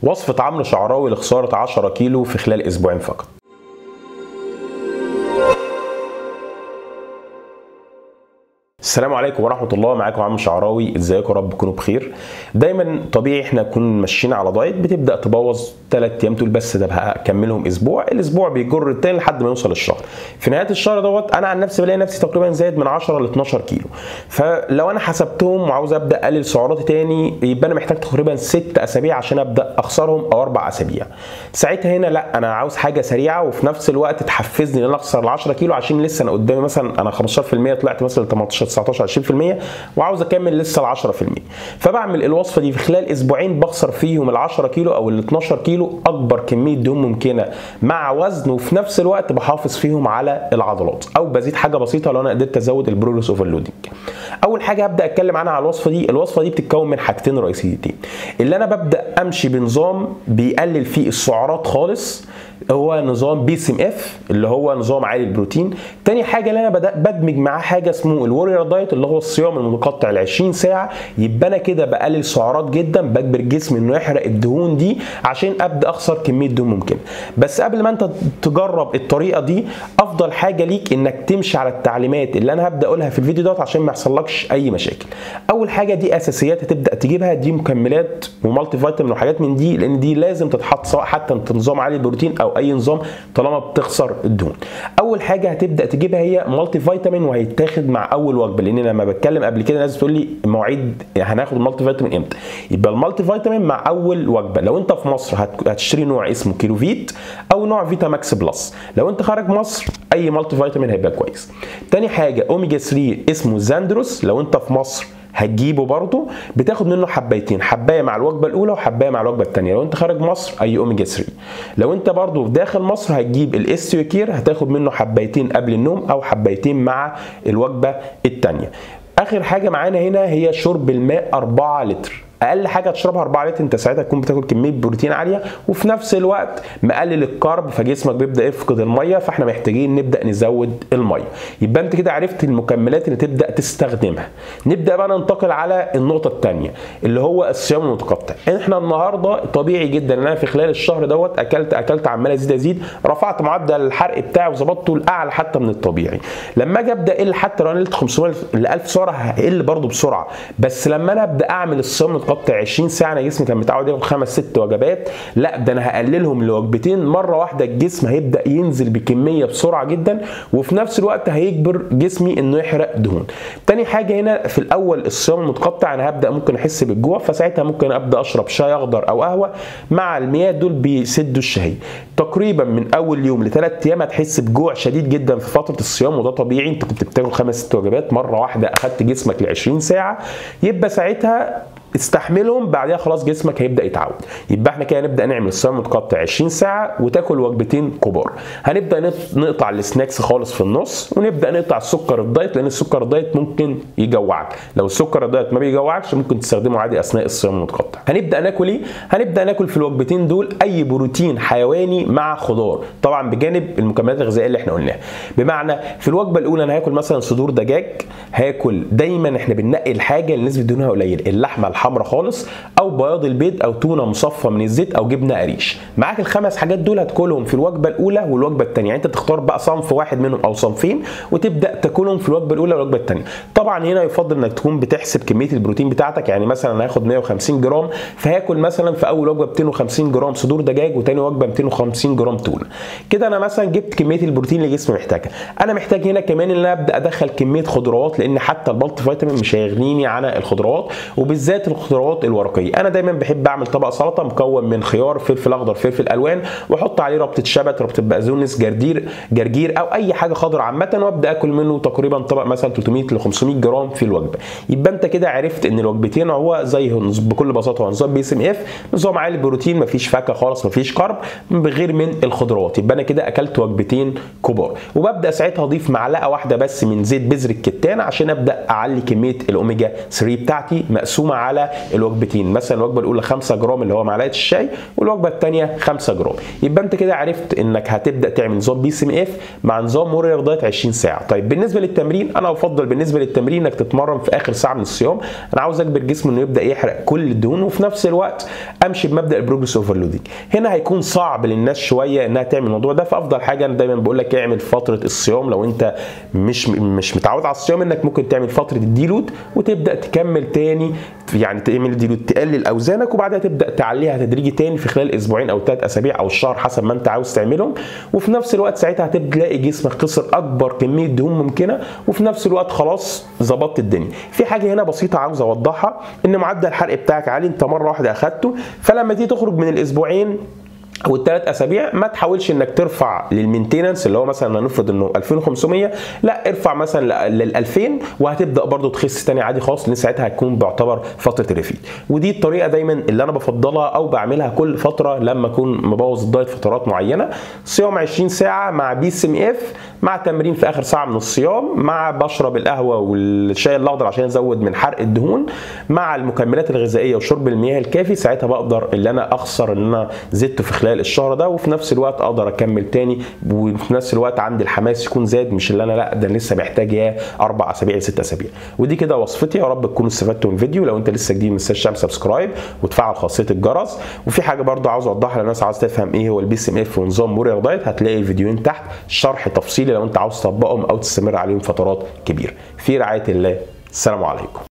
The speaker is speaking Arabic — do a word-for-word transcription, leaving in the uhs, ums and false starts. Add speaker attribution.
Speaker 1: وصفة عمرو شعراوي لخسارة عشرة كيلو في خلال اسبوعين فقط. السلام عليكم ورحمه الله، معاكم عمرو شعراوي. ازيكم يا رب تكونوا بخير. دايما طبيعي احنا نكون ماشيين على دايت بتبدا تبوظ ثلاث ايام تقول بس ده هكملهم اسبوع، الاسبوع بيجر التاني لحد ما يوصل الشهر. في نهايه الشهر دوت انا عن نفسي بلاقي نفسي تقريبا زايد من عشرة ل اتناشر كيلو. فلو انا حسبتهم وعاوز ابدا اقلل سعراتي تاني يبقى انا محتاج تقريبا ست اسابيع عشان ابدا اخسرهم او اربع اسابيع. ساعتها هنا لا، انا عاوز حاجه سريعه وفي نفس الوقت تحفزني ان انا اخسر ال عشرة كيلو، عشان لسه انا قدامي مثلا انا خمستاشر في المية طلعت مثلا تمنتاشر تسعتاشر عشرين في المية وعاوز اكمل لسه ال عشرة في المية. فبعمل الوصفه دي في خلال اسبوعين بخسر فيهم ال عشرة كيلو او ال اتناشر كيلو، اكبر كميه دهون ممكنه مع وزن، وفي نفس الوقت بحافظ فيهم على العضلات او بزيد حاجه بسيطه لو انا قدرت ازود البرولوس اوفرلودنج. اول حاجه هبدا اتكلم عنها على الوصفه دي. الوصفه دي بتتكون من حاجتين رئيسيتين، اللي انا ببدا امشي بنظام بيقلل فيه السعرات خالص، هو نظام بي سي ام اف اللي هو نظام عالي البروتين. تاني حاجه اللي انا بدأ بدمج معاه حاجه اسمه الورير دايت اللي هو الصيام المتقطع ال عشرين ساعه. يبقى انا كده بقلل سعرات جدا، بجبر جسمي انه يحرق الدهون دي عشان ابدا اخسر كميه دهون ممكنه. بس قبل ما انت تجرب الطريقه دي افضل حاجه ليك انك تمشي على التعليمات اللي انا هبدا اقولها في الفيديو دوت عشان ما يحصلكش اي مشاكل. اول حاجه دي اساسيات هتبدا تجيبها، دي مكملات ومالتي فيتامين وحاجات من دي، لان دي لازم تتحط سواء حتى انت نظام عالي البروتين او اي نظام طالما بتخسر الدهون. اول حاجه هتبدا تجيبها هي مالتي فيتامين، وهيتاخد مع اول وجبه، لان لما بتكلم قبل كده ناس بتقول لي مواعيد هناخد المالتي فيتامين امتى. يبقى المالتي فيتامين مع اول وجبه. لو انت في مصر هتشتري نوع اسمه كيلو فيت او نوع فيتا ماكس بلس. لو انت خارج مصر اي مالتي فيتامين هيبقى كويس. تاني حاجه اوميجا تلاتة اسمه زاندروس، لو انت في مصر هتجيبه برضه، بتاخد منه حبايتين، حبايه مع الوجبه الاولى وحبايه مع الوجبه الثانيه. لو انت خارج مصر اي اوميجا تلاتة. لو انت برضه داخل مصر هتجيب الاستيو كير، هتاخد منه حبايتين قبل النوم او حبايتين مع الوجبه الثانيه. اخر حاجه معانا هنا هي شرب الماء اربعة لتر. اقل حاجه تشربها اربعة لتر، انت ساعتها تكون بتاكل كميه بروتين عاليه وفي نفس الوقت مقلل الكارب، فجسمك بيبدا يفقد الميه، فاحنا محتاجين نبدا نزود الميه. يبقى انت كده عرفت المكملات اللي تبدا تستخدمها. نبدا بقى ننتقل على النقطه الثانيه اللي هو الصيام المتقطع. احنا النهارده طبيعي جدا ان انا في خلال الشهر دوت اكلت اكلت عمال ازيد ازيد، رفعت معدل الحرق بتاعي وظبطته لاعلى حتى من الطبيعي. لما اجي ابدا اقل حتى لو انا قلت خمسمية ل الف سعره هقل برده بسرعه، بس لما انا ابدا اعمل الصيام المتقطع عشرين ساعه، انا جسمي كان متعود ياخد خمس ست وجبات، لا ده انا هقللهم لوجبتين مره واحده. الجسم هيبدا ينزل بكميه بسرعه جدا، وفي نفس الوقت هيجبر جسمي انه يحرق دهون. تاني حاجه هنا في الاول الصيام المتقطع انا هبدا ممكن احس بالجوع، فساعتها ممكن ابدا اشرب شاي اخضر او قهوه مع المياه، دول بيسدوا الشهيه. تقريبا من اول يوم لثلاث ايام هتحس بجوع شديد جدا في فتره الصيام، وده طبيعي، انت كنت بتاكل خمس ست وجبات مره واحده اخدت جسمك ل عشرين ساعه، يبقى ساعتها استحملهم، بعدها خلاص جسمك هيبدا يتعود. يبقى احنا كده نبدا نعمل الصيام المتقطع عشرين ساعه وتاكل وجبتين كبار. هنبدا نقطع السناكس خالص في النص، ونبدا نقطع السكر الدايت، لان السكر الدايت ممكن يجوعك. لو السكر الدايت ما بيجوعكش ممكن تستخدمه عادي اثناء الصيام المتقطع. هنبدا ناكل ايه؟ هنبدا ناكل في الوجبتين دول اي بروتين حيواني مع خضار، طبعا بجانب المكملات الغذائيه اللي احنا قلناها. بمعنى في الوجبه الاولى انا هاكل مثلا صدور دجاج، هاكل دايما احنا بننقي الحاجه اللي نسبه دهونها قليله، اللحمه الحمراء خالص او بياض البيض او تونه مصفى من الزيت او جبنه قريش. معاك الخمس حاجات دول هتاكلهم في الوجبه الاولى والوجبه الثانيه، يعني انت تختار بقى صنف واحد منهم او صنفين وتبدا تاكلهم في الوجبه الاولى والوجبه الثانيه. طبعا هنا يفضل انك تكون بتحسب كميه البروتين بتاعتك، يعني مثلا انا هاخد مية وخمسين جرام، فهاكل مثلا في اول وجبه ميتين وخمسين جرام صدور دجاج وثاني وجبه ميتين وخمسين جرام تونه. كده انا مثلا جبت كميه البروتين اللي جسمي محتاجها. انا محتاج هنا كمان ان انا ابدا ادخل كميه خضروات، لان حتى المالتي فيتامين مش هيغنيني عن الخضروات، وبالذات الخضروات الورقيه. انا دايما بحب اعمل طبق سلطه مكون من خيار، فلفل اخضر، فلفل الوان، واحط عليه ربطه شبت، ربطه بقدونس، جرجير جرجير او اي حاجه خضراء عامه، وابدا اكل منه تقريبا طبق مثلا تلتمية ل خمسمية جرام في الوجبه. يبقى انت كده عرفت ان الوجبتين هو زي بكل بساطه هو نظام بي سي ام اف، نظام عالي البروتين، مفيش فاكهه خالص، مفيش كارب بغير من الخضروات. يبقى انا كده اكلت وجبتين كبار، وببدا ساعتها اضيف معلقه واحده بس من زيت بذر الكتان عشان ابدا اعلي كميه الاوميجا تلاتة بتاعتي مقسومه على على الوجبتين، مثلا الوجبه الاولى خمسة جرام اللي هو معلقه الشاي، والوجبه الثانيه خمسة جرام. يبقى انت كده عرفت انك هتبدا تعمل نظام بي سي ام اف مع نظام ورير دايت عشرين ساعه. طيب بالنسبه للتمرين، انا افضل بالنسبه للتمرين انك تتمرن في اخر ساعه من الصيام. انا عاوز اجبر جسمي انه يبدا يحرق كل الدهون، وفي نفس الوقت امشي بمبدا البروجرس اوفرلودنج. هنا هيكون صعب للناس شويه انها تعمل الموضوع ده، فافضل حاجه انا دايما بقول لك اعمل فتره الصيام. لو انت مش مش متعود على الصيام، انك ممكن تعمل فتره الديلود وتبدا تكمل تاني، يعني تعمل الديلود تقلل اوزانك وبعدها تبدا تعليها تدريجي تاني في خلال اسبوعين او ثلاث اسابيع او الشهر حسب ما انت عاوز تعملهم. وفي نفس الوقت ساعتها هتلاقي جسمك خسر اكبر كميه دهون ممكنه، وفي نفس الوقت خلاص ظبطت الدنيا. في حاجه هنا بسيطه عاوز اوضحها، ان معدل الحرق بتاعك عالي، انت مره واحده اخدته، فلما تيجي تخرج من الاسبوعين او الثلاث اسابيع ما تحاولش انك ترفع للمينتيننس اللي هو مثلا هنفرض انه ألفين وخمسمية، لا ارفع مثلا لل ألفين وهتبدا برضو تخس تاني عادي خالص، لان ساعتها هتكون بيعتبر فتره الريفيد. ودي الطريقه دايما اللي انا بفضلها او بعملها كل فتره لما اكون مبوظ الدايت فترات معينه. صيام عشرين ساعه مع بي سي ام اف، مع تمرين في اخر ساعه من الصيام، مع بشرب القهوه والشاي الاخضر عشان ازود من حرق الدهون، مع المكملات الغذائيه وشرب المياه الكافي. ساعتها بقدر ان انا اخسر ان انا زدت في خلال الشهر ده، وفي نفس الوقت اقدر اكمل تاني، وفي نفس الوقت عندي الحماس يكون زاد، مش اللي انا لا ده لسه محتاج يا اربع اسابيع لست اسابيع. ودي كده وصفتي، يا رب تكونوا استفدتوا من الفيديو. لو انت لسه جديد ما تنساش تعمل سبسكرايب وتفعل خاصيه الجرس. وفي حاجه برضو عاوز اوضحها للناس عاوز تفهم ايه هو البي سي ام اف ونظام ورير دايت، هتلاقي الفيديوهين تحت شرح تفصيلي لو انت عاوز تطبقهم او تستمر عليهم فترات كبيره. في رعايه الله، السلام عليكم.